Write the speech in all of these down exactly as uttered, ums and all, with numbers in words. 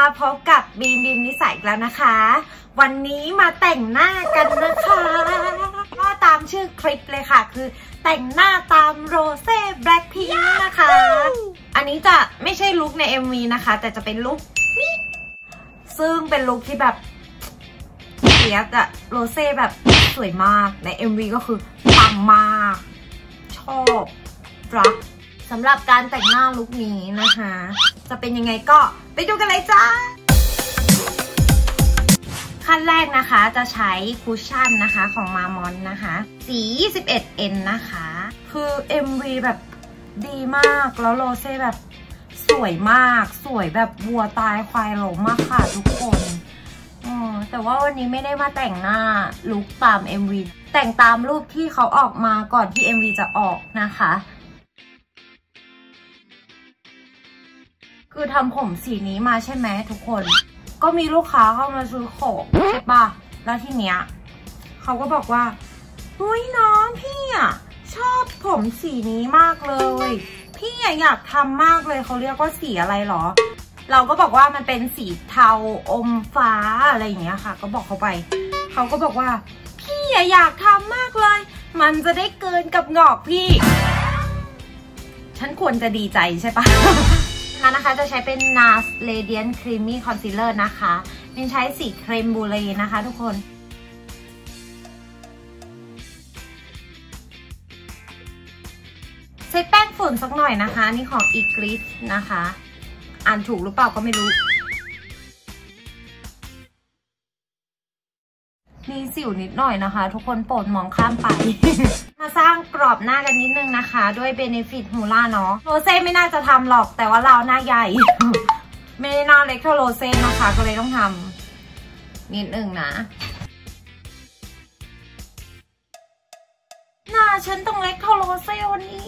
พบกับบีมบีมนิสัยแล้วนะคะวันนี้มาแต่งหน้ากันนะคะก็ตามชื่อคลิปเลยค่ะคือแต่งหน้าตามโรเซ่แบล็คพิงค์นะคะอันนี้จะไม่ใช่ลุคใน เอ็ม วี นะคะแต่จะเป็นลุคนี้ซึ่งเป็นลุคที่แบบเสียกอะโรเซ่แบบสวยมากใน เอ็ม วี ก็คือปังมากชอบรักสำหรับการแต่งหน้าลุคนี้นะคะจะเป็นยังไงก็ไปดูกันเลยจ้าขั้นแรกนะคะจะใช้คุชชั่นนะคะของมามอนนะคะสี ยี่สิบเอ็ด เอ็น นะคะคือ เอ็ม วี แบบดีมากแล้วโรเซ่แบบสวยมากสวยแบบวัวตายควายหลงมากค่ะทุกคนอ๋อแต่ว่าวันนี้ไม่ได้มาแต่งหน้าลุคตาม เอ็ม วี แต่งตามรูปที่เขาออกมาก่อนที่ เอ็ม วี จะออกนะคะคือทำผมสีนี้มาใช่ไหมทุกคนก็มีลูกค้าเข้ามาซื้อของใช่ปะแล้วทีเนี้ยเขาก็บอกว่าอุ้ยน้องพี่อ่ะชอบผมสีนี้มากเลยพี่อยากทำมากเลยเขาเรียกว่าสีอะไรหรอเราก็บอกว่ามันเป็นสีเทาอมฟ้าอะไรอย่างเงี้ยค่ะก็บอกเขาไปเขาก็บอกว่าพี่อยากทำมากเลยมันจะได้เกินกับงอกพี่ฉันควรจะดีใจใช่ปะนะคะจะใช้เป็น นาร์ส Radiant Creamy Concealer นะคะเป็นใช้สีเครมบูเล่นะคะทุกคนใช้แป้งฝุ่นสักหน่อยนะคะนี่ของ อี กลิส นะคะอ่านถูกหรือเปล่าก็ไม่รู้มีสิวนิดหน่อยนะคะทุกคนโปรดมองข้ามไป มาสร้างกรอบหน้ากันนิดนึงนะคะด้วย Benefit Hoola เนาะโรเซ่ไม่น่าจะทำหรอกแต่ว่าเราหน้าใหญ่ ไม่ได้หน้าเล็กเท่าโรเซ่นะคะก็เลยต้องทำนิดนึงนะหน้าฉันต้องเล็กเท่าโรเซ่วันนี้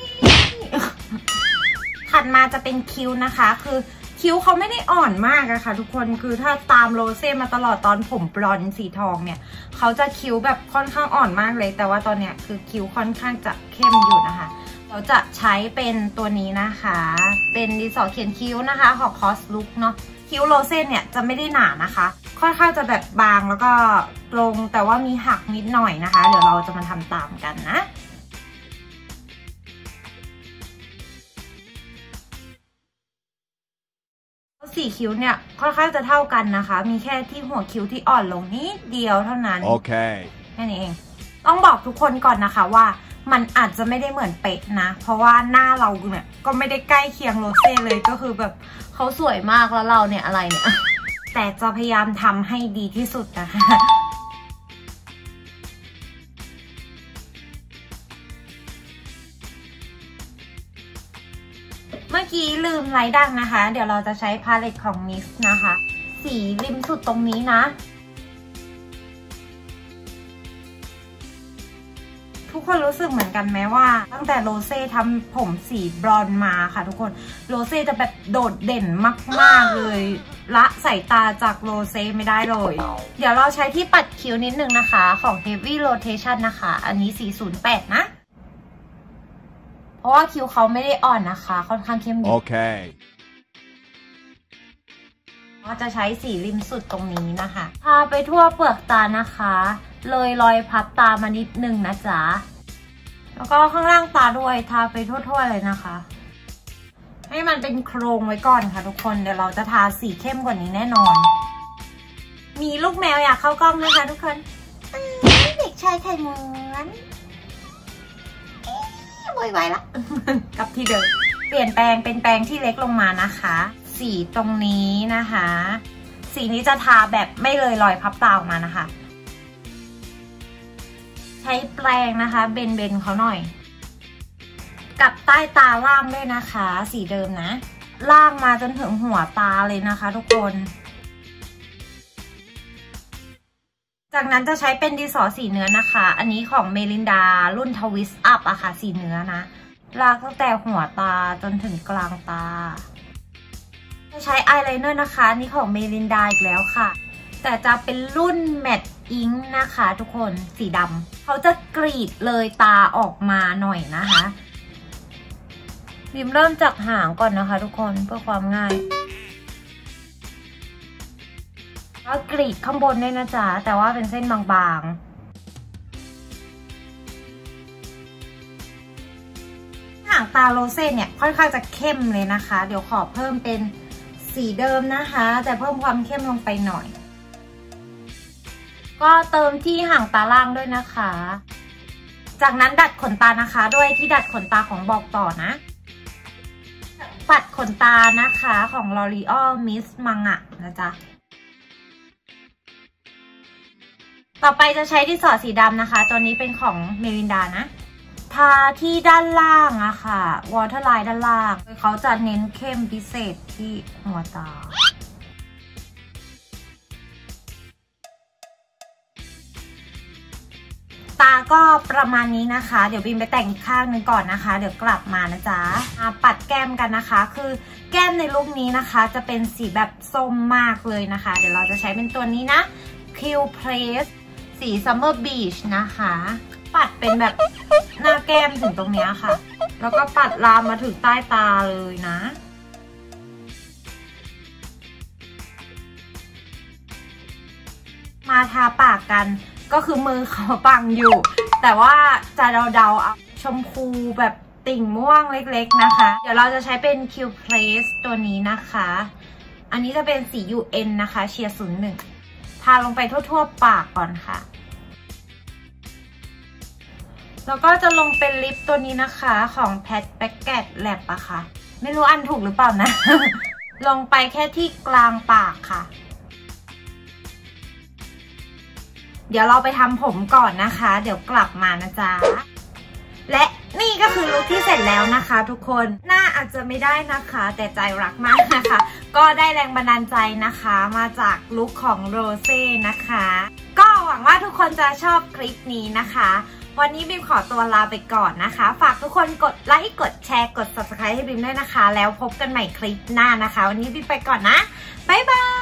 ถัดมาจะเป็นคิ้วนะคะคือคิ้วเขาไม่ได้อ่อนมากอะค่ะทุกคนคือถ้าตามโรเซ่มาตลอดตอนผมบลอนด์สีทองเนี่ยเขาจะคิ้วแบบค่อนข้างอ่อนมากเลยแต่ว่าตอนเนี้ยคือคิ้วค่อนข้างจะเข้มอยู่นะคะเราจะใช้เป็นตัวนี้นะคะเป็นดินสอเขียนคิ้วนะคะของ คอส ลุค เนาะคิ้วโรเซ่เนี่ยจะไม่ได้หนานะคะค่อนข้างจะแบบบางแล้วก็ตรงแต่ว่ามีหักนิดหน่อยนะคะเดี๋ยวเราจะมาทำตามกันนะสีคิ้วเนี่ยค่อนข้างจะเท่ากันนะคะมีแค่ที่หัวคิ้วที่อ่อนลงนิดเดียวเท่านั้นโอเคแค่นี้เองต้องบอกทุกคนก่อนนะคะว่ามันอาจจะไม่ได้เหมือนเป๊ะนะเพราะว่าหน้าเราเนี่ยก็ไม่ได้ใกล้เคียงโรเซ่เลยก็คือแบบเขาสวยมากแล้วเราเนี่ยอะไรเนี่ยแต่จะพยายามทำให้ดีที่สุดนะคะเมื่อกี้ลืมไลท์ดังนะคะเดี๋ยวเราจะใช้พาเลตของ นิส นะคะสีริมสุดตรงนี้นะทุกคนรู้สึกเหมือนกันไหมว่าตั้งแต่โรเซ่ทำผมสีบรอนซ์มาค่ะทุกคนโรเซ่จะแบบโดดเด่นมากๆเลยละสายตาจากโรเซ่ไม่ได้เลยเดี๋ยวเราใช้ที่ปัดคิ้วนิดนึงนะคะของ Heavy Rotation นะคะอันนี้สีศูนย์แปดนะเพราะว่าคิ้วเขาไม่ได้อ่อนนะคะค่อนข้างเข้มโอเคก็จะใช้สีริมสุดตรงนี้นะคะทาไปทั่วเปลือกตานะคะเลยรอยพับตามานิดนึงนะจ๊ะแล้วก็ข้างล่างตาด้วยทาไปทั่วๆเลยนะคะให้มันเป็นโครงไว้ก่อนค่ะทุกคนเดี๋ยวเราจะทาสีเข้มกว่านี้แน่นอนมีลูกแมวอยากเข้ากล้องนะคะทุกคนเด็กชายไข่ม้วนบ่อยไว้ละ กับที่เดิมเปลี่ยนแปลงเป็นแปรงที่เล็กลงมานะคะสีตรงนี้นะคะสีนี้จะทาแบบไม่เลยรอยพับตาออกมานะคะใช้แปรงนะคะเบนเบนเขาหน่อยกับใต้ตาล่างด้วยนะคะสีเดิมนะล่างมาจนถึงหัวตาเลยนะคะทุกคนจากนั้นจะใช้เป็นดินสอสีเนื้อนะคะอันนี้ของเมลินดารุ่นทวิสต์อัพอะค่ะสีเนื้อนะลากตั้งแต่หัวตาจนถึงกลางตาจะใช้อายไลเนอร์นะคะนี่ของเมลินดาอีกแล้วค่ะแต่จะเป็นรุ่นแมตต์อิงค์นะคะทุกคนสีดำเขาจะกรีดเลยตาออกมาหน่อยนะคะบิมเริ่มจากหางก่อนนะคะทุกคนเพื่อความง่ายก็กรีดข้างบนด้วยนะจ๊ะแต่ว่าเป็นเส้นบางๆหางตาโรเซ่เนี่ยค่อนข้างจะเข้มเลยนะคะเดี๋ยวขอเพิ่มเป็นสีเดิมนะคะแต่เพิ่มความเข้มลงไปหน่อยก็เติมที่หางตาล่างด้วยนะคะจากนั้นดัดขนตานะคะด้วยที่ดัดขนตาของบอกต่อนะปัดขนตานะคะของ L'Oreal Miss Manga นะจ๊ะต่อไปจะใช้ดินสอสีดำนะคะตัวนี้เป็นของเมลินดานะทาที่ด้านล่างอะค่ะวอเตอร์ไลน์ด้านล่างเขาจะเน้นเข้มพิเศษที่หัวตาตาก็ประมาณนี้นะคะเดี๋ยวบิมไปแต่งอีกข้างหนึ่งก่อนนะคะเดี๋ยวกลับมานะจ๊ะมาปัดแก้มกันนะคะคือแก้มในลุคนี้นะคะจะเป็นสีแบบส้มมากเลยนะคะเดี๋ยวเราจะใช้เป็นตัวนี้นะ Q Press สี Summer Beach นะคะปัดเป็นแบบหน้าแก้มถึงตรงนี้ค่ะแล้วก็ปัดลามมาถึงใต้ตาเลยนะมาทาปากกันก็คือมือเขาปังอยู่แต่ว่าจะเดาๆเอาชมพูแบบติ่งม่วงเล็กๆนะคะเดี๋ยวเราจะใช้เป็น Q Press ตัวนี้นะคะอันนี้จะเป็นสี ยู เอ็น นะคะเชียร์ศูนย์หนึ่งทาลงไปทั่วๆปากก่อนค่ะแล้วก็จะลงเป็นลิปตัวนี้นะคะของ Pat Packet Lab อะค่ะไม่รู้อันถูกหรือเปล่านะ ลงไปแค่ที่กลางปากค่ะเดี๋ยวเราไปทำผมก่อนนะคะเดี๋ยวกลับมานะจ๊ะและนี่ก็คือลุคที่เสร็จแล้วนะคะทุกคนหน้าอาจจะไม่ได้นะคะแต่ใจรักมากนะคะก็ได้แรงบันดาลใจนะคะมาจากลุคของโรเซ่นะคะก็หวังว่าทุกคนจะชอบคลิปนี้นะคะวันนี้บิมขอตัวลาไปก่อนนะคะฝากทุกคนกดไลค์กดแชร์กด ซับสไครบ์ ให้บิมด้วยนะคะแล้วพบกันใหม่คลิปหน้านะคะวันนี้บิมไปก่อนนะบ๊ายบาย